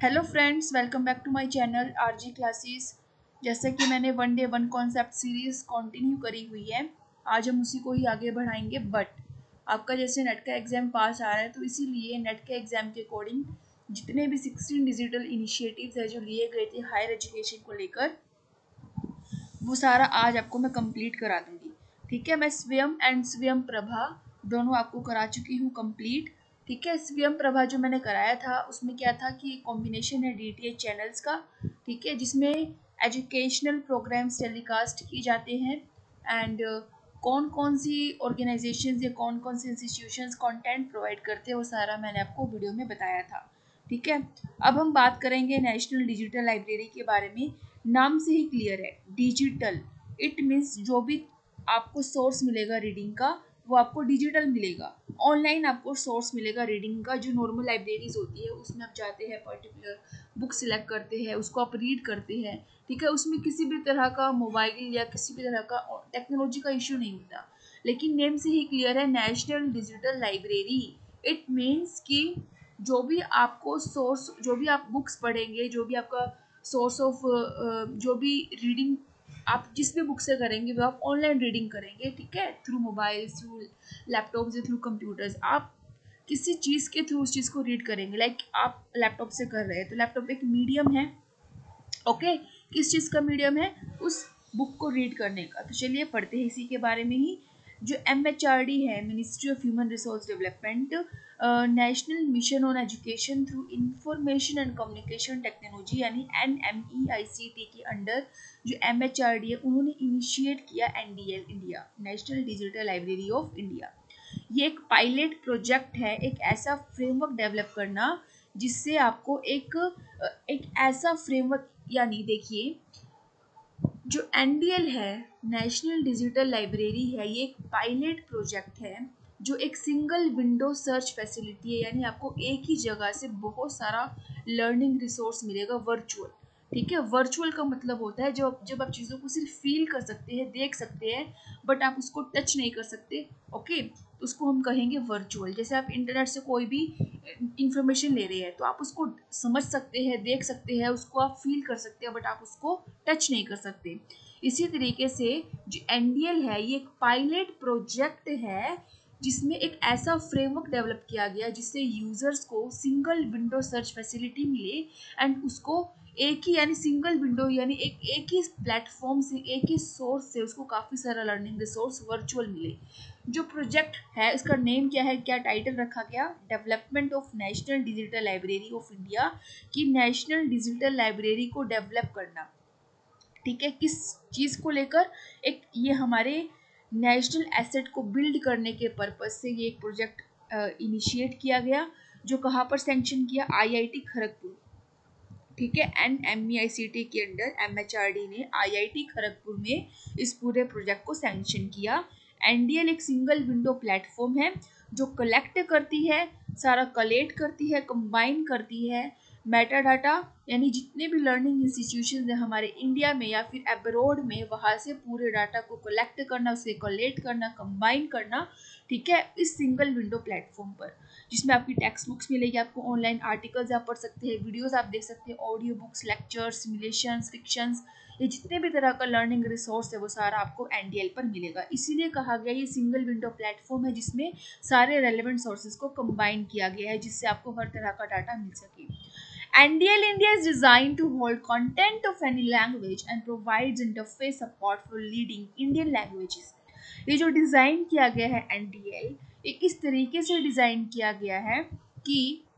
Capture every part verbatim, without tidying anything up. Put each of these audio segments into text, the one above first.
Hello friends, welcome back to my channel RG classes. जैसे कि मैंने one day one concept series continue करी हुई है, आज हम उसी को ही आगे बढ़ाएंगे। बट आपका जैसे नेट का एग्ज़ाम पास आ रहा है, तो इसीलिए नेट के एग्ज़ाम के अकॉर्डिंग जितने भी सिक्सटीन डिजिटल इनिशिएटिव्स है जो लिए गए थे हायर एजुकेशन को लेकर, वो सारा आज आपको मैं कंप्लीट करा दूंगी। ठीक है, मैं स्वयं एंड स्वयं प्रभा दोनों आपको करा चुकी हूँ कंप्लीट। ठीक है, स्वयं प्रभा जो मैंने कराया था उसमें क्या था कि कॉम्बिनेशन है डीटीएच चैनल्स का। ठीक है, जिसमें एजुकेशनल प्रोग्राम्स टेलीकास्ट किए जाते हैं एंड कौन कौन सी ऑर्गेनाइजेशंस या कौन कौन से इंस्टीट्यूशंस कंटेंट प्रोवाइड करते हैं, वो सारा मैंने आपको वीडियो में बताया था। ठीक है, अब हम बात करेंगे नेशनल डिजिटल लाइब्रेरी के बारे में। नाम से ही क्लियर है, डिजिटल। इट मीन्स जो भी आपको सोर्स मिलेगा रीडिंग का, वो आपको डिजिटल मिलेगा। ऑनलाइन आपको सोर्स मिलेगा रीडिंग का। जो नॉर्मल लाइब्रेरीज होती है उसमें आप जाते हैं, पर्टिकुलर बुक सिलेक्ट करते हैं, उसको आप रीड करते हैं। ठीक है, उसमें किसी भी तरह का मोबाइल या किसी भी तरह का टेक्नोलॉजी का इश्यू नहीं होता। लेकिन नेम से ही क्लियर है, national digital library. It means कि जो भी आपको सोर्स, जो भी आप बुक्स पढ़ेंगे, जो भी आपका सोर्स ऑफ जो भी रीडिंग आप जिस भी बुक से करेंगे वो आप ऑनलाइन रीडिंग करेंगे। ठीक है, थ्रू मोबाइल, थ्रू लैपटॉप से, थ्रू कंप्यूटर्स, आप किसी चीज़ के थ्रू उस चीज़ को रीड करेंगे। लाइक like, आप लैपटॉप से कर रहे हैं तो लैपटॉप एक मीडियम है। ओके, किस चीज़ का मीडियम है? उस बुक को रीड करने का। तो चलिए पढ़ते हैं इसी के बारे में ही। जो एम एच आर डी है, ministry of human resource development, national mission on education through information and communication technology यानी N M E I C T के अंडर जो एम एच आर डी है, उन्होंने इनिशिएट किया N D L India, national digital library of India. ये एक pilot project है, एक ऐसा फ्रेमवर्क डेवलप करना जिससे आपको एक एक ऐसा फ्रेमवर्क, यानी देखिए जो एन डी एल है, नेशनल डिजिटल लाइब्रेरी है, ये एक पायलट प्रोजेक्ट है जो एक सिंगल विंडो सर्च फैसिलिटी है। यानी आपको एक ही जगह से बहुत सारा लर्निंग रिसोर्स मिलेगा वर्चुअल। ठीक है, वर्चुअल का मतलब होता है जब जब आप चीज़ों को सिर्फ फील कर सकते हैं, देख सकते हैं, बट आप उसको टच नहीं कर सकते। ओके, तो उसको हम कहेंगे वर्चुअल। जैसे आप इंटरनेट से कोई भी इंफॉर्मेशन ले रहे हैं तो आप उसको समझ सकते हैं, देख सकते हैं, उसको आप फील कर सकते हैं, बट आप उसको टच नहीं कर सकते। इसी तरीके से जो एन डी एल है, ये एक पायलट प्रोजेक्ट है जिसमें एक ऐसा फ्रेमवर्क डेवलप किया गया जिससे यूजर्स को सिंगल विंडो सर्च फैसिलिटी मिले एंड उसको एक ही, यानी सिंगल विंडो, यानी एक एक ही प्लेटफॉर्म से, एक ही सोर्स से उसको काफ़ी सारा लर्निंग रिसोर्स वर्चुअल मिले। जो प्रोजेक्ट है इसका नेम क्या है, क्या टाइटल रखा गया? Development of national digital library of India, कि नेशनल डिजिटल लाइब्रेरी को डेवलप करना। ठीक है, किस चीज़ को लेकर? एक ये हमारे नेशनल एसेट को बिल्ड करने के पर्पज से ये एक प्रोजेक्ट इनिशिएट किया गया, जो कहाँ पर सैंक्शन किया? I I T Kharagpur. ठीक है, N M E I C T के under M H R D ने आई आई टी खड़गपुर में इस पूरे प्रोजेक्ट को सैंक्शन किया। एन डी एल एक सिंगल विंडो प्लेटफॉर्म है जो कलेक्ट करती है, सारा कलेक्ट करती है, कंबाइन करती है मेटा डाटा, यानी जितने भी लर्निंग इंस्टीट्यूशन है हमारे इंडिया में या फिर अब्रॉड में, वहाँ से पूरे डाटा को कलेक्ट करना, उसे कलेक्ट करना, कंबाइन करना। ठीक है, इस सिंगल विंडो प्लेटफॉर्म पर, जिसमें आपकी टेक्स्ट बुक्स मिलेगी, आपको ऑनलाइन आर्टिकल्स आप पढ़ सकते हैं, वीडियोस आप देख सकते हैं, audio books, lectures, simulations, fictions, ये जितने भी तरह का लर्निंग रिसोर्स है वो सारा आपको एन डी एल पर मिलेगा। इसीलिए कहा गया ये सिंगल विंडो प्लेटफॉर्म है जिसमें सारे रेलेवेंट सोर्सेज को कंबाइन किया गया है, जिससे आपको हर तरह का डाटा मिल सके। N D L India is designed to hold content of any language and provides interface support for leading Indian languages. ये जो डिज़ाइन किया गया है N D L, ये इस तरीके से डिज़ाइन किया गया है कि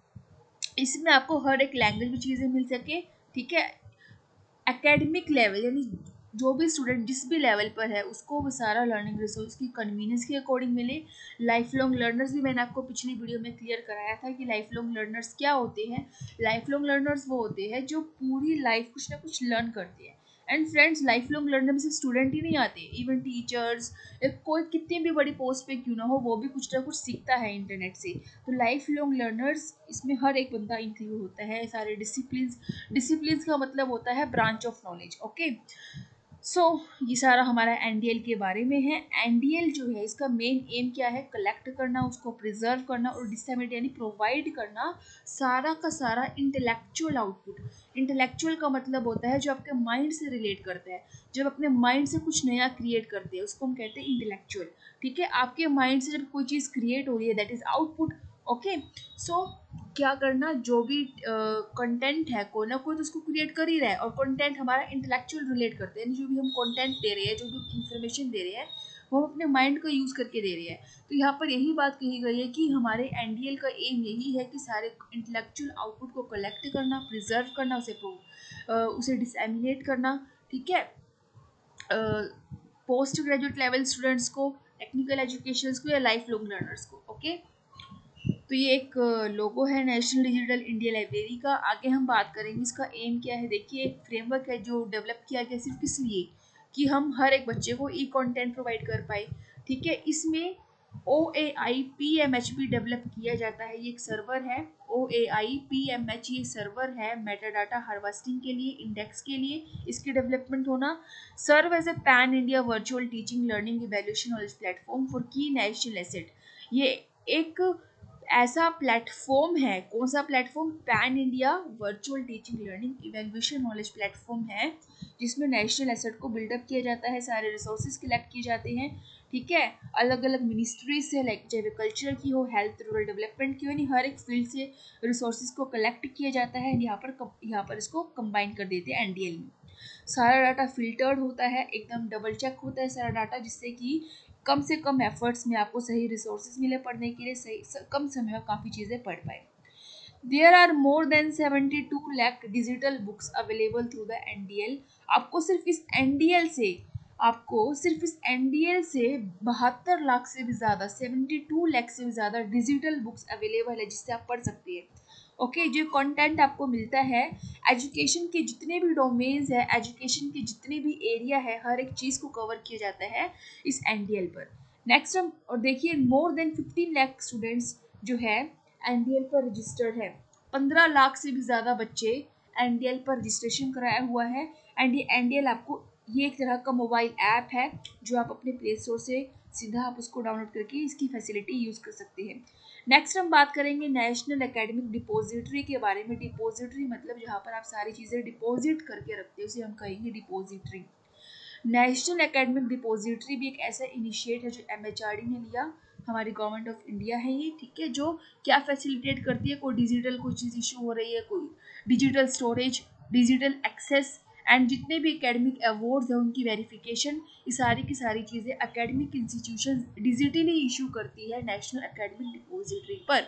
इसमें आपको हर एक लैंग्वेज में चीज़ें मिल सके। ठीक है, एकेडमिक लेवल, यानी जो भी स्टूडेंट जिस भी लेवल पर है उसको वो सारा लर्निंग रिसोर्स की कन्वीनियंस के अकॉर्डिंग मिले। लाइफ लॉन्ग लर्नर्स भी मैंने आपको पिछली वीडियो में क्लियर कराया था कि लाइफ लॉन्ग लर्नर्स क्या होते हैं। लाइफ लॉन्ग लर्नर्स वो होते हैं जो पूरी लाइफ कुछ ना कुछ लर्न करते हैं। And friends, life long learner में सिर्फ स्टूडेंट ही नहीं आते, इवन टीचर्स, कोई कितनी भी बड़ी पोस्ट पे क्यों ना हो, वो भी कुछ ना कुछ सीखता है इंटरनेट से। तो लाइफ लॉन्ग लर्नर्स, इसमें हर एक बंदा इंक्लूड होता है, सारे डिसिप्लिन। डिसिप्लिन का मतलब होता है branch of knowledge. Okay, so so, ये सारा हमारा एनडीएल के बारे में है। एनडीएल जो है इसका मेन एम क्या है, कलेक्ट करना, उसको प्रिजर्व करना और डिसेमिनेट यानी प्रोवाइड करना सारा का सारा इंटेलेक्चुअल आउटपुट। इंटेलेक्चुअल का मतलब होता है जो आपके माइंड से रिलेट करता है, जब अपने माइंड से कुछ नया क्रिएट करते हैं उसको हम कहते हैं इंटेलेक्चुअल। ठीक है, आपके माइंड से जब कोई चीज़ क्रिएट हो रही है that is output. Okay, so क्या करना, जो भी कंटेंट uh, है कोई ना कोई तो उसको क्रिएट कर ही रहा है, और कंटेंट हमारा इंटेलेक्चुअल रिलेट करते हैं, जो भी हम कंटेंट दे रहे हैं, जो भी इंफॉर्मेशन दे रहे हैं वो हम अपने माइंड का यूज़ करके दे रहे हैं। तो यहाँ पर यही बात कही गई है कि हमारे एनडीएल का एम यही है कि सारे इंटेलेक्चुअल आउटपुट को कलेक्ट करना, प्रिजर्व करना, उसे uh, उसे डिसएमिनेट करना। ठीक है, पोस्ट ग्रेजुएट लेवल स्टूडेंट्स को, टेक्निकल एजुकेशन को या लाइफ लॉन्ग लर्नर्स को। ओके, तो ये एक लोगो है नेशनल डिजिटल इंडिया लाइब्रेरी का। आगे हम बात करेंगे इसका एम क्या है। देखिए, एक फ्रेमवर्क है जो डेवलप किया गया सिर्फ किस लिए, कि हम हर एक बच्चे को ई कंटेंट प्रोवाइड कर पाए। ठीक है, इसमें O A I P M H भी डेवलप किया जाता है, ये एक सर्वर है। O A I P M H ये सर्वर है मेटा डाटा हार्वेस्टिंग के लिए, इंडेक्स के लिए इसकी डेवलपमेंट होना। Serve as a pan India virtual teaching learning evaluation knowledge platform for की नेशनल एसेट। ये एक ऐसा प्लेटफॉर्म है, कौन सा platform, pan India virtual teaching learning evaluation knowledge platform है, जिसमें नेशनल एसेट को बिल्डअप किया जाता है, सारे रिसोर्सेज कलेक्ट किए जाते हैं। ठीक है, अलग अलग मिनिस्ट्री से, लाइक चाहे कल्चर की हो, हेल्थ, रूरल डेवलपमेंट की हो, यानी हर एक फील्ड से रिसोर्सेज को कलेक्ट किया जाता है, यहाँ पर यहाँ पर इसको कंबाइन कर देते हैं एनडीएल में। सारा डाटा फिल्टर्ड होता है, एकदम डबल चेक होता है सारा डाटा, जिससे कि कम से कम एफर्ट्स में आपको सही रिसोर्सेज मिले पढ़ने के लिए, सही स, कम समय में काफ़ी चीज़ें पढ़ पाए। There are more than seventy two lakh digital books available through the NDL. आपको सिर्फ इस एनडीएल से आपको सिर्फ इस एनडीएल से बहत्तर लाख से भी ज़्यादा, सेवेंटी टू लाख से भी ज़्यादा डिजिटल बुक्स अवेलेबल है जिससे आप पढ़ सकते हैं। ओके okay, जो कंटेंट आपको मिलता है, एजुकेशन के जितने भी डोमेन्स है, एजुकेशन के जितने भी एरिया है, हर एक चीज़ को कवर किया जाता है इस एनडीएल पर। नेक्स्ट हम और देखिए, more than fifteen lakh students जो है एनडीएल पर रजिस्टर्ड है। पंद्रह लाख से भी ज़्यादा बच्चे एनडीएल पर रजिस्ट्रेशन कराया हुआ है। एंड ये एनडीएल आपको, ये एक तरह का मोबाइल ऐप है जो आप अपने प्ले स्टोर से सीधा आप उसको डाउनलोड करके इसकी फैसिलिटी यूज़ कर सकते हैं। नेक्स्ट हम बात करेंगे नेशनल एकेडमिक डिपॉजिटरी के बारे में। डिपॉजिटरी मतलब जहाँ पर आप सारी चीज़ें डिपॉजिट करके रखते हो, उसे हम कहेंगे डिपॉजिटरी। नेशनल एकेडमिक डिपॉजिटरी भी एक ऐसा इनिशिएट है जो एमएचआरडी ने लिया, हमारी गवर्नमेंट ऑफ इंडिया है ये। ठीक है, जो क्या फैसिलिटेट करती है, कोई डिजिटल कोई चीज़ इशू हो रही है, कोई digital storage, digital access, and जितने भी एकेडमिक अवार्ड्स हैं उनकी वेरिफिकेशन, ये सारी की सारी चीज़ें एकेडमिक इंस्टीट्यूशन डिजिटली इशू करती है नेशनल एकेडमिक डिपॉजिटरी पर।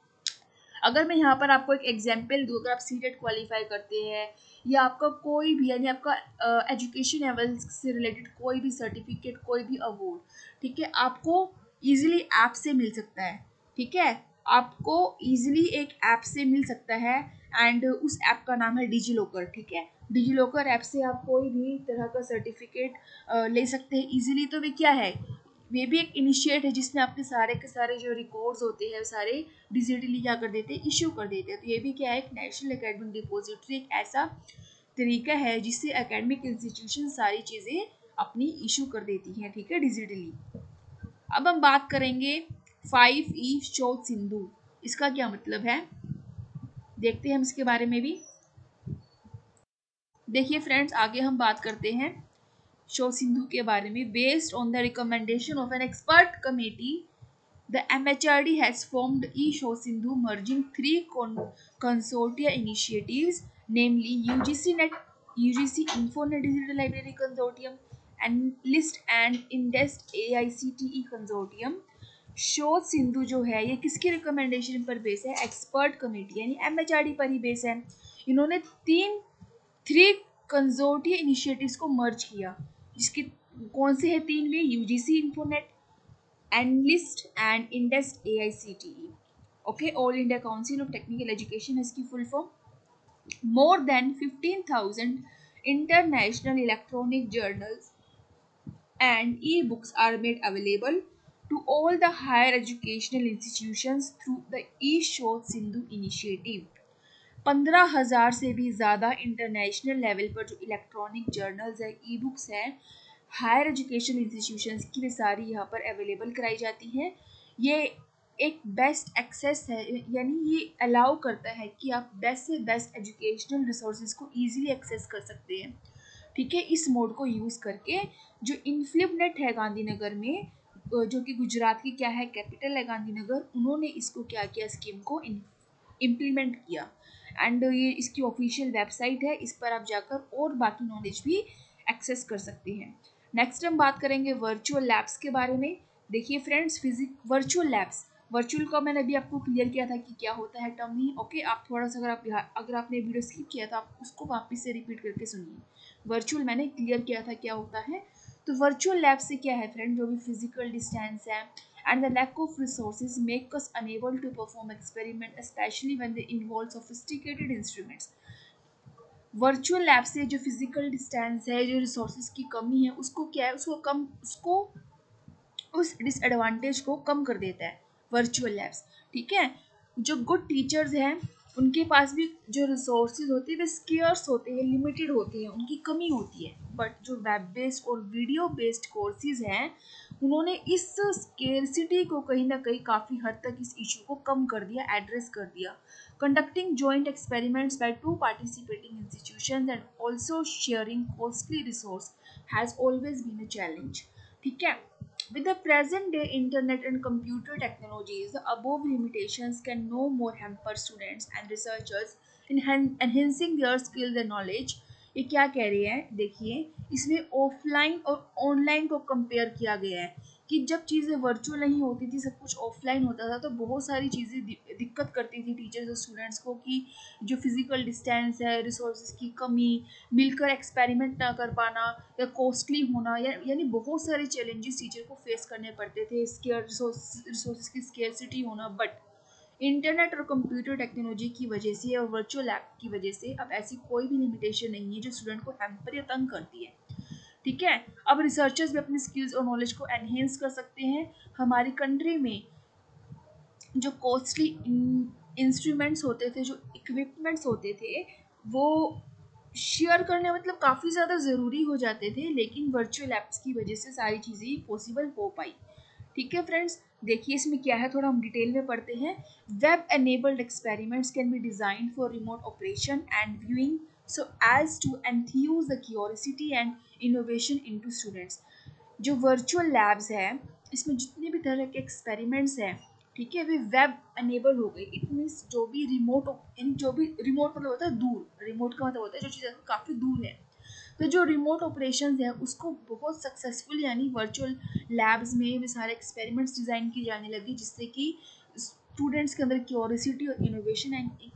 अगर मैं यहाँ पर आपको एक एग्जाम्पल दूँ, अगर आप सीटेट क्वालिफाई करते हैं या आपका कोई भी, यानी आपका एजुकेशन लेवल से रिलेटेड कोई भी सर्टिफिकेट, कोई भी अवार्ड, ठीक है, आपको इजीली ऐप से मिल सकता है। ठीक है, आपको इजीली एक ऐप से मिल सकता है, एंड उस ऐप का नाम है डिजी लॉकर। ठीक है, डिजी लॉकर ऐप से आप कोई भी तरह का सर्टिफिकेट ले सकते हैं इजीली। तो वे क्या है, वे भी एक इनिशिएट है जिसमें आपके सारे के सारे जो रिकॉर्ड्स होते हैं सारे डिजिटली क्या कर देते हैं, इशू कर देते हैं। तो ये भी क्या है, एक नेशनल एकेडमिक डिपॉजिटरी एक ऐसा तरीका है जिससे एकेडमिक इंस्टीट्यूशन सारी चीज़ें अपनी इशू कर देती हैं। ठीक है, डिजिटली। अब हम बात करेंगे फाइव ई शोध सिंधु, इसका क्या मतलब है, देखते हैं हम इसके बारे में भी। देखिए फ्रेंड्स, आगे हम बात करते हैं शो सिंधु के बारे में। Based on the recommendation of an expert committee, the M H R D has formed eShow Sindhu, merging three con- consortia initiatives, namely U G C Net, U G C InfoNet Digital Library Consortium, and List and Indest A I C T E Consortium। शोध सिंधु जो है ये किसकी recommendation पर base है, expert committee यानी MHRD पर ही base है। इन्होंने तीन थ्री कंसोर्टिया इनिशिएटिव्स को मर्ज किया, जिसके कौन से हैं तीन में, UGC Infonet, NLIST and INDEST A I C T E. Okay, all India council of technical education है इसकी full form. More than fifteen thousand international electronic journals and e-books are made available to all the higher educational institutions through the eShow Sindhu initiative। पंद्रह हजार से भी ज़्यादा international level पर जो electronic journals है, ई बुक्स हैं, higher education institutions की भी सारी यहाँ पर अवेलेबल कराई जाती हैं। ये एक बेस्ट एक्सेस है, यानी ये अलाउ करता है कि आप बेस्ट से बेस्ट एजुकेशनल रिसोर्सेज को ईजिली एक्सेस कर सकते हैं। ठीक है, इस मोड को यूज़ करके जो इनफ्लिपनेट है गांधीनगर में, जो कि गुजरात की क्या है कैपिटल है गांधीनगर, उन्होंने इसको क्या किया, स्कीम को इम्प्लीमेंट किया। एंड ये इसकी ऑफिशियल वेबसाइट है, इस पर आप जाकर और बाकी नॉलेज भी एक्सेस कर सकते हैं। नेक्स्ट हम बात करेंगे वर्चुअल लैब्स के बारे में। देखिए friends, physic virtual labs, virtual का मैंने अभी आपको क्लियर किया था कि क्या होता है टर्म ही। ओके, आप थोड़ा सा अगर आप अगर आपने वीडियो स्किप किया तो आप उसको वापस से रिपीट करके सुनिए। वर्चुअल मैंने क्लियर किया था क्या होता है। तो वर्चुअल लैब से क्या है फ्रेंड, जो भी फिजिकल डिस्टेंस है and the lack of resources make us unable to perform experiment, especially when they involve sophisticated instruments. Virtual lab से जो फिजिकल डिस्टेंस है, जो रिसोर्सेज की कमी है, उसको क्या है, उसको कम उसको उस डिसएडवांटेज को कम कर देता है वर्चुअल लैब्स। ठीक है, जो गुड टीचर्स हैं उनके पास भी जो रिसोर्सेज होते हैं वे स्केयर्स होते हैं, लिमिटेड होते हैं, उनकी कमी होती है। बट जो वेब बेस्ड और वीडियो बेस्ड कोर्सेज हैं, उन्होंने इस स्केर्सिटी को कहीं ना कहीं काफ़ी हद तक इस इशू को कम कर दिया, एड्रेस कर दिया। Conducting joint experiments by two participating institutions and also sharing costly resource has always been a challenge. ठीक है, with the present day internet and computer technologies, the above limitations can no more hamper students and researchers in enhancing their skills and knowledge। ये क्या कह रही है, देखिए इसमें offline और ऑनलाइन को कंपेयर किया गया है कि जब चीज़ें वर्चुअल नहीं होती थी, सब कुछ ऑफलाइन होता था, तो बहुत सारी चीज़ें दिक्कत करती थी टीचर्स और स्टूडेंट्स को कि जो फिजिकल डिस्टेंस है, रिसोर्सेज की कमी, मिलकर एक्सपेरिमेंट ना कर पाना या कॉस्टली होना, या यानी बहुत सारे चैलेंजेस टीचर को फेस करने पड़ते थे, स्केयर रिसोर्सेज की स्केर्सिटी होना। बट इंटरनेट और कंप्यूटर टेक्नोलॉजी की वजह से और वर्चुअल ऐप की वजह से अब ऐसी कोई भी लिमिटेशन नहीं है जो स्टूडेंट को हैम्पर या तंग करती है। ठीक है, अब रिसर्चर्स भी अपनी स्किल्स और नॉलेज को एनहेंस कर सकते हैं। हमारी कंट्री में जो कॉस्टली इंस्ट्रूमेंट्स होते थे, जो इक्विपमेंट्स होते थे, वो शेयर करने मतलब काफ़ी ज़्यादा ज़रूरी हो जाते थे, लेकिन वर्चुअल ऐप्स की वजह से सारी चीज़ें पॉसिबल हो पाई। ठीक है फ्रेंड्स, देखिए इसमें क्या है, थोड़ा हम डिटेल में पढ़ते हैं। Web enabled experiments can be design for remote operation and viewing so as to enthuse the curiosity and innovation into students. जो वर्चुअल लैब्स है, इसमें जितने भी तरह के एक्सपेरिमेंट्स हैं, ठीक है, वे वेब एनेबल हो गई। इट मीन्स जो भी रिमोट, यानी जो भी रिमोट मतलब होता है दूर, रिमोट का मतलब होता है जो चीज़ काफ़ी दूर है, तो जो रिमोट ऑपरेशंस है उसको बहुत सक्सेसफुल, यानी वर्चुअल लैब्स में वे सारे एक्सपेरिमेंट्स डिज़ाइन की जाने लगी, जिससे कि स्टूडेंट्स के अंदर क्यूरियोसिटी और इनोवेशन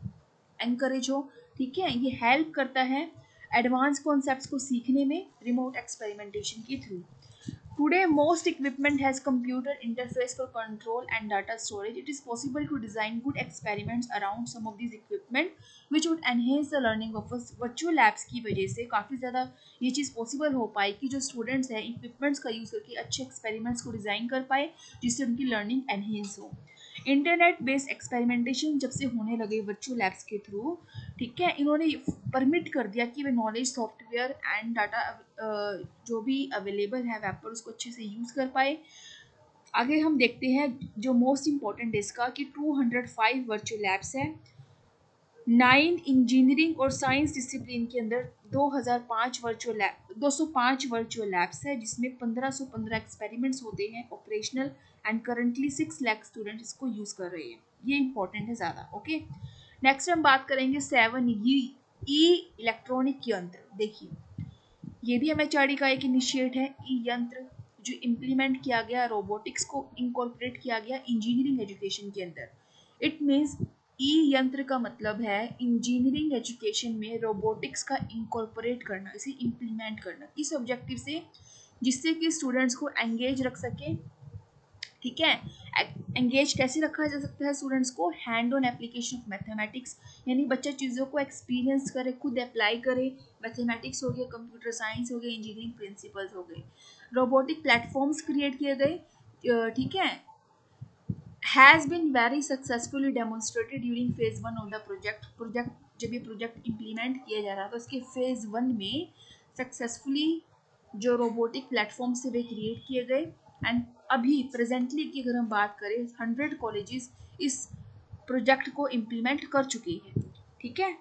एनकरेज हो। ठीक है, ये हेल्प करता है एडवांस कॉन्सेप्ट्स को सीखने में रिमोट एक्सपेरिमेंटेशन के through. Today, most equipment has computer interface for control and data storage. It is possible to design good experiments around some of these equipment, which would enhance the learning of us. Virtual labs की वजह से काफ़ी ज़्यादा ये चीज़ possible हो पाई कि जो students हैं इक्विपमेंट्स का यूज़ करके अच्छे एक्सपेरिमेंट्स को डिज़ाइन कर पाए, जिससे उनकी लर्निंग एनहेंस हो। इंटरनेट बेस्ड एक्सपेरिमेंटेशन जब से होने लगे वर्चुअल लैब्स के थ्रू, ठीक है, इन्होंने परमिट कर दिया कि वे नॉलेज सॉफ्टवेयर एंड डाटा जो भी अवेलेबल है वेब पर उसको अच्छे से यूज़ कर पाए। आगे हम देखते हैं जो मोस्ट इम्पॉर्टेंट इसका कि two hundred five virtual labs हैं, नाइन इंजीनियरिंग और साइंस डिसिप्लिन के अंदर दो हज़ार पाँच वर्चुअल लैब दो सौ पाँच वर्चुअल लैब्स है, जिसमें पंद्रह सौ पंद्रह एक्सपेरिमेंट्स होते हैं operational, and currently six lakh student इसको यूज़ कर रहे हैं। ये इंपॉर्टेंट है ज़्यादा। ओके, नेक्स्ट हम बात करेंगे सेवन ई ई इलेक्ट्रॉनिक यंत्र। देखिए ये भी एम एच आर डी का एक इनिशिएट है, ई यंत्र जो इम्प्लीमेंट किया गया, रोबोटिक्स को इंकॉर्पोरेट किया गया इंजीनियरिंग एजुकेशन के अंदर। इट मीन्स ई यंत्र का मतलब है इंजीनियरिंग एजुकेशन में रोबोटिक्स का इंकॉर्पोरेट करना, इसे इम्प्लीमेंट करना, इस ऑब्जेक्टिव से जिससे कि स्टूडेंट्स को एंगेज रख सके। ठीक है, एंगेज कैसे रखा जा सकता है स्टूडेंट्स को, hand on application of mathematics, यानी बच्चा चीज़ों को एक्सपीरियंस करे, खुद अप्लाई करे। मैथमेटिक्स हो गया, कंप्यूटर साइंस हो गया, इंजीनियरिंग प्रिंसिपल्स हो गए। रोबोटिक प्लेटफॉर्म्स क्रिएट किए गए। ठीक है, has been very successfully demonstrated during phase one of the project project जब ये प्रोजेक्ट इम्प्लीमेंट किया जा रहा था उसके फेज़ वन में सक्सेसफुली जो रोबोटिक प्लेटफॉर्म से वे क्रिएट किए गए। एंड अभी प्रेजेंटली की अगर हम बात करें हंड्रेड कॉलेजेस इस प्रोजेक्ट को इम्प्लीमेंट कर चुके हैं। ठीक है,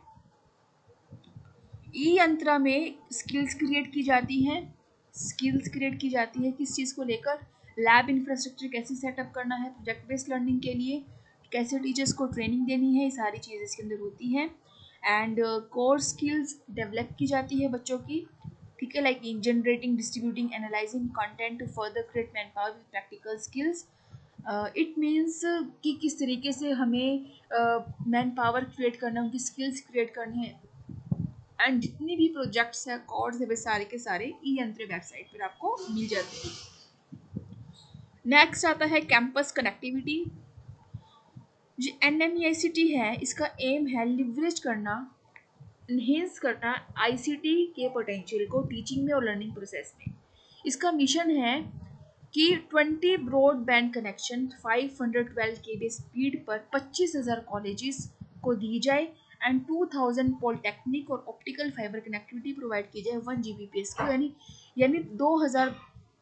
ई यंत्रा में स्किल्स क्रिएट की जाती हैं। स्किल्स क्रिएट की जाती है किस चीज़ को लेकर, लैब इंफ्रास्ट्रक्चर कैसे सेटअप करना है प्रोजेक्ट बेस्ड लर्निंग के लिए, कैसे टीचर्स को ट्रेनिंग देनी है, ये सारी चीज़ें इसके अंदर होती हैं। एंड कोर स्किल्स डेवलप की जाती है बच्चों की। ठीक है, like in generating, distributing, analysing content to further create man power with practical skills. It means कि किस तरीके से हमें मैन पावर क्रिएट करना, उनकी स्किल्स क्रिएट करनी है। एंड जितने भी प्रोजेक्ट्स हैं, कोर्स है, वे सारे के सारे ई यंत्र वेबसाइट पर आपको मिल जाते हैं। नेक्स्ट आता है कैंपस कनेक्टिविटी। जो N M E I C T है, इसका एम है लिवरेज करना, इन्हेंस करना आईसीटी के पोटेंशियल को टीचिंग में और लर्निंग प्रोसेस में। इसका मिशन है कि twenty broadband connection five hundred twelve K B speed पर पच्चीस हज़ार कॉलेजेस को दी जाए एंड टू थाउज़ेंड पॉलिटेक्निक और ऑप्टिकल फाइबर कनेक्टिविटी प्रोवाइड की जाए वन जीबीपीएस को, यानी यानी दो हज़ार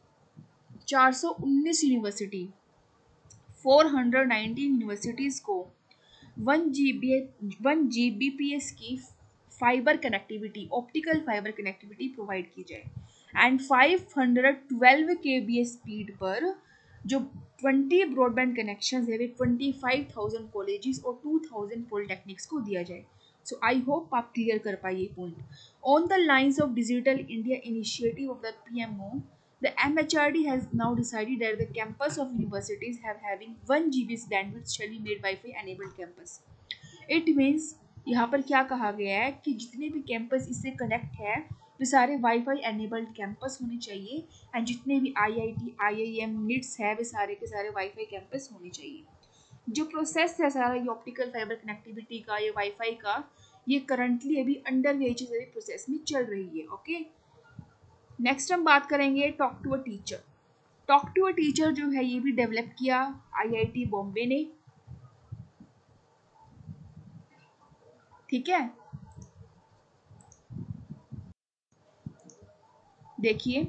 चार सौ उन्नीस university four hundred nineteen universities को one G B one G B P S की fibre connectivity, optical fibre connectivity provide की जाए। And five hundred twelve K B S speed पर जो ट्वेंटी ब्रॉडबैंड कनेक्शंस है वे ट्वेंटी फाइव थाउज़ेंड कॉलेजेस और two thousand polytechnics को दिया जाए। सो आई होप आप क्लियर कर पाए ये point. On the lines of digital India initiative of the P M O, the M H R D has now decided that the campus of universities have having one G B bandwidth shall be made Wi-Fi enabled campus. It means यहाँ पर क्या कहा गया है कि जितने भी campus इससे कनेक्ट है वे सारे वाईफाई एनेबल्ड कैंपस होने चाहिए। एंड जितने भी I I T, I I M, NITs है वे सारे के सारे वाईफाई कैंपस होने चाहिए। जो प्रोसेस है सारा ये ऑप्टिकल फाइबर कनेक्टिविटी का, ये वाईफाई का, ये करंटली अभी अंडर वे प्रोसेस में चल रही है। Okay okay? नेक्स्ट हम बात करेंगे talk to a teacher. Talk to a teacher जो है ये भी डेवलप किया आई आई टी बॉम्बे ने। ठीक है, देखिए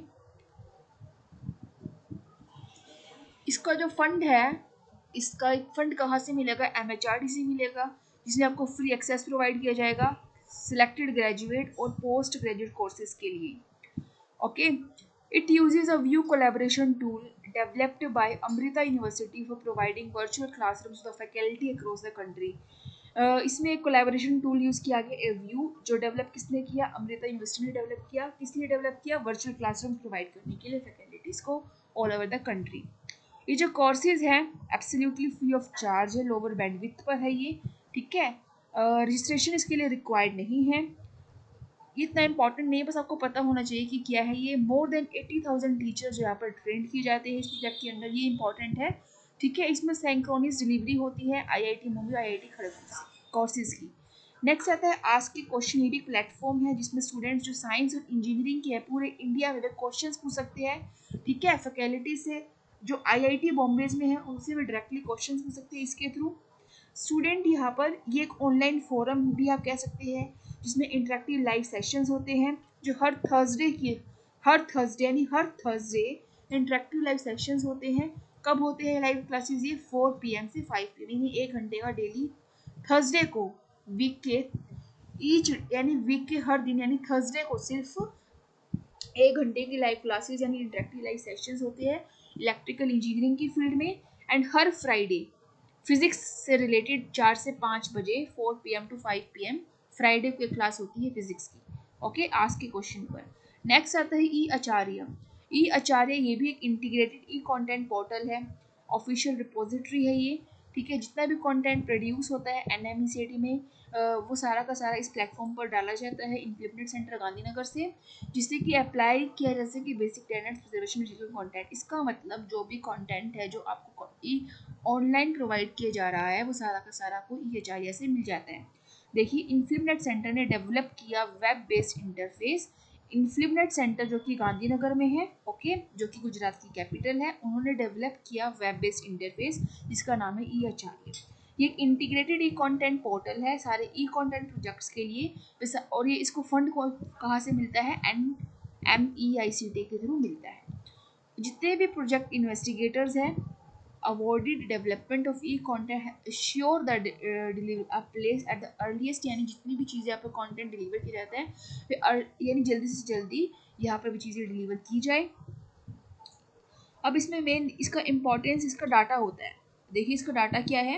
इसका जो फंड है, इसका एक फंड कहाँ से मिलेगा, एम एच आर डी से मिलेगा, जिसमें आपको फ्री एक्सेस प्रोवाइड किया जाएगा सिलेक्टेड ग्रेजुएट और पोस्ट ग्रेजुएट कोर्सेज के लिए। Okay, it uses a view collaboration tool developed by Amrita University for providing virtual classrooms to the faculty across the country. uh, इसमें एक कोलैबोरेशन टूल यूज़ किया गया ए view, जो develop किसने किया, अमृता यूनिवर्सिटी ने डेवलप किया। किस लिए डेवलप किया, वर्चुअल क्लासरूम प्रोवाइड करने के लिए फैकल्टीज़ को ऑल ओवर द कंट्री। ये जो कोर्सेज हैं एब्सोल्युटली फ्री ऑफ चार्ज है, लोअर बैंडविड्थ पर है ये। ठीक है, रजिस्ट्रेशन uh, इसके लिए रिक्वायर्ड नहीं है, इतना इंपॉर्टेंट नहीं है, बस आपको पता होना चाहिए कि क्या है ये। More than eighty thousand teachers जो यहाँ पर ट्रेंड किए जाते हैं इस प्रोजेक्ट के अंदर, ये इंपॉर्टेंट है। ठीक है, इसमें सिंक्रोनस डिलीवरी होती है I I T Mumbai, I I T Kharagpur से कोर्सेज की। नेक्स्ट आता है आस्क ए क्वेश्चन। ये भी प्लेटफॉर्म है जिसमें स्टूडेंट्स जो साइंस और इंजीनियरिंग के है पूरे इंडिया में वे क्वेश्चन पूछ सकते हैं। ठीक है, फैकल्टी से जो आई आई टी बॉम्बे में है उनसे भी डायरेक्टली क्वेश्चन पूछ सकते हैं इसके थ्रू। स्टूडेंट यहाँ पर ये एक ऑनलाइन फोरम भी आप कह सकते हैं जिसमें इंटरेक्टिव लाइव सेशंस होते हैं जो हर थर्सडे की हर थर्सडे यानी हर थर्सडे इंटरेक्टिव लाइव सेशंस होते हैं। कब होते हैं लाइव क्लासेस, ये फोर पी एम से फाइव पी एम, यानी एक घंटे का डेली थर्सडे को, वीक के ईच यानी वीक के हर दिन यानी थर्सडे को सिर्फ एक घंटे की लाइव क्लासेस यानी इंटरेक्टिव लाइव सेशंस होते हैं इलेक्ट्रिकल इंजीनियरिंग की फील्ड में। एंड हर फ्राइडे फिजिक्स से रिलेटेड चार से पाँच बजे four P M to five P M Friday को क्लास होती है फिजिक्स की। ओके, आज के क्वेश्चन पर नेक्स्ट आता है ई आचार्य। ई आचार्य ये भी एक इंटीग्रेटेड ई कंटेंट पोर्टल है, ऑफिशियल रिपोजिटरी है ये। ठीक है, जितना भी कंटेंट प्रोड्यूस होता है N M E C T में वो सारा का सारा इस प्लेटफॉर्म पर डाला जाता है इम्प्लीमेंट सेंटर गांधीनगर से, जिससे कि अप्लाई किया जा सके basic tenets preservation digital content. इसका मतलब जो भी कंटेंट है जो आपको ऑनलाइन प्रोवाइड किया जा रहा है वो सारा का सारा आपको ई आचार्य से मिल जाता है। देखिए, इन्फ्लिमनेट सेंटर ने डेवलप किया web based interface. INFLIBNET centre जो कि गांधीनगर में है, ओके, जो कि गुजरात की कैपिटल है, उन्होंने डेवलप किया वेब बेस्ड इंटरफेस जिसका नाम है ई आचार्य। ये एक इंटीग्रेटेड ई कंटेंट पोर्टल है सारे ई कंटेंट प्रोजेक्ट्स के लिए, और ये इसको फंड कहाँ से मिलता है, N M E I C T के थ्रू मिलता है। जितने भी प्रोजेक्ट इन्वेस्टिगेटर्स हैं awarded development of e content sure the deliver place at the earliest, यानी जितनी भी चीज़ें यहाँ पर कंटेंट डिलीवर किए जाते हैं यानी जल्दी से जल्दी यहाँ पर भी चीज़ें डिलीवर की जाए। अब इसमें मेन इसका इम्पोर्टेंस इसका डाटा होता है। देखिए इसका डाटा क्या है,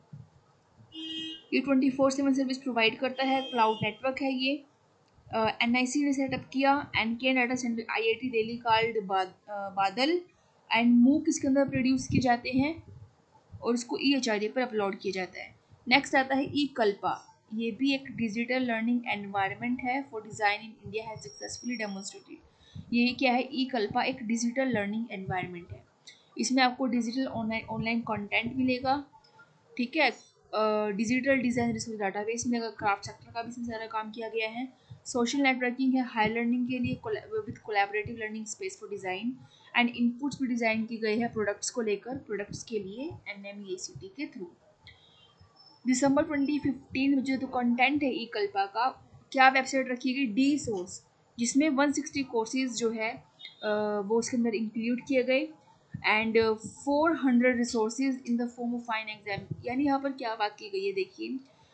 ये twenty four seven service provide करता है, क्लाउड नेटवर्क है ये। एन आई सी ने सेटअप किया, N K data centre I I T Delhi card Baadal and MOOC इसके अंदर प्रोड्यूस किए जाते हैं और इसको ई एच आर डी पर अपलोड किया जाता है। नेक्स्ट आता है ई कल्पा, ये भी एक डिजिटल लर्निंग एनवायरनमेंट है for design in India has successfully demonstrated. ये क्या है, ई कल्पा एक डिजिटल लर्निंग एनवायरनमेंट है। इसमें आपको डिजिटल ऑनलाइन ऑनलाइन कंटेंट मिलेगा, ठीक है, डिजिटल डिज़ाइन रिसोर्स डाटाबेस मिलेगा, क्राफ्ट सेक्टर का भी इसमें सारा काम किया गया है। सोशल नेटवर्किंग है हाई लर्निंग के लिए with collaborative learning space for design and inputs भी डिज़ाइन की गई है प्रोडक्ट्स को लेकर, प्रोडक्ट्स के लिए N M E A C T के थ्रू। दिसंबर ट्वेंटी फिफ्टीन में जो तो कंटेंट है ई कल्पा का, क्या वेबसाइट रखी गई, डी सोर्स, जिसमें वन सिक्सटी कोर्सेज जो है वो उसके अंदर इंक्लूड किए गए and four hundred resources in the form of fine exam. यानी यहाँ पर क्या बात की गई है, देखिए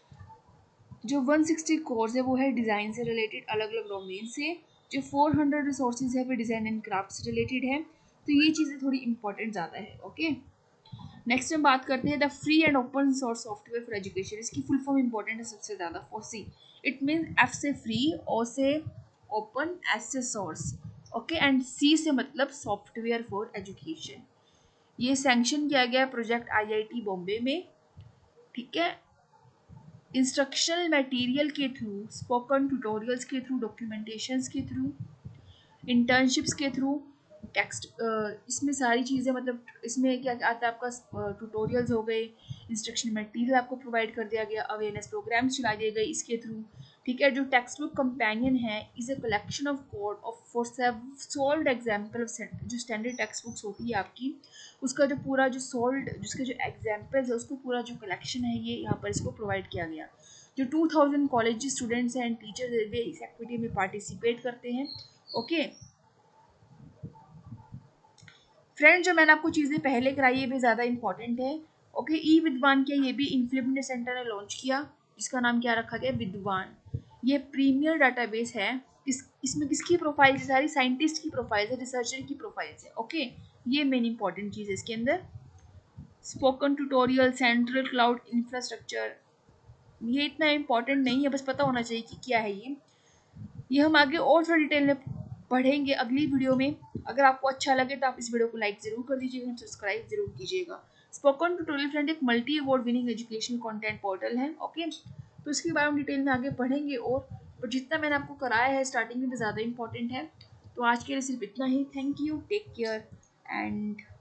जो वन सिक्सटी कोर्स है वो है डिज़ाइन से रिलेटेड अलग अलग डोमेन से, जो फोर हंड्रेड रिसोर्सेज है वो डिज़ाइन एंड क्राफ्ट से रिलेटेड है। तो ये चीज़ें थोड़ी इंपॉर्टेंट ज़्यादा है। ओके, नेक्स्ट हम बात करते हैं the free and open source software for education. इसकी फुल फॉर्म इंपॉर्टेंट है सबसे ज़्यादा, फोसी इट मीन एफ से फ्री, ओ से ओपन, एस से सोर्स, ओके, एंड सी से मतलब सॉफ्टवेयर फॉर एजुकेशन। ये सैंक्शन किया गया project I I T Bombay में, ठीक है, इंस्ट्रक्शनल मटेरियल के थ्रू, स्पोकन ट्यूटोरियल्स के थ्रू, डॉक्यूमेंटेशंस के थ्रू, इंटर्नशिप्स के थ्रू, टेक्स्ट, इसमें सारी चीज़ें मतलब इसमें क्या आता है आपका, ट्यूटोरियल्स हो गए, इंस्ट्रक्शन मटेरियल आपको प्रोवाइड कर दिया गया, अवेयरनेस प्रोग्राम्स चला दिए गए इसके थ्रू, ठीक है। जो टेक्स्ट बुक कंपेनियन है is a collection of code of for solved example of, जो स्टैंडर्ड टेक्स्ट बुक्स होती है आपकी उसका जो पूरा जो सोल्ड जिसके जो एग्जाम्पल्स है उसको पूरा जो कलेक्शन है ये यहाँ पर इसको प्रोवाइड किया गया। जो two thousand college students and teachers वे इस एक्टिविटी में पार्टिसिपेट करते हैं। ओके फ्रेंड, जो मैंने आपको चीज़ें पहले कराई ये भी ज़्यादा इंपॉर्टेंट है। ओके, ई विद्वान क्या, ये भी इन्फ्लिपमेंट सेंटर ने लॉन्च किया, जिसका नाम क्या रखा गया, विद्वान। ये प्रीमियर डाटाबेस है, इस इसमें किसकी प्रोफाइल है, सारी साइंटिस्ट की प्रोफाइल है, रिसर्चर की प्रोफाइल है। ओके, ये मेन इंपॉर्टेंट चीज़ है इसके अंदर। Spoken tutorial, central cloud infrastructure, ये इतना इंपॉर्टेंट नहीं है, बस पता होना चाहिए कि क्या है ये ये हम आगे और थोड़ा डिटेल में पढ़ेंगे अगली वीडियो में। अगर आपको अच्छा लगे तो आप इस वीडियो को लाइक ज़रूर कर दीजिएगा, सब्सक्राइब जरूर कीजिएगा। स्पोकन ट्यूटोरियल फ्रेंड एक multi award winning education content portal है। ओके, तो इसके बारे में डिटेल में आगे पढ़ेंगे, और पर जितना मैंने आपको कराया है स्टार्टिंग में भी ज़्यादा इंपॉर्टेंट है। तो आज के लिए सिर्फ इतना ही। Thank you, take care and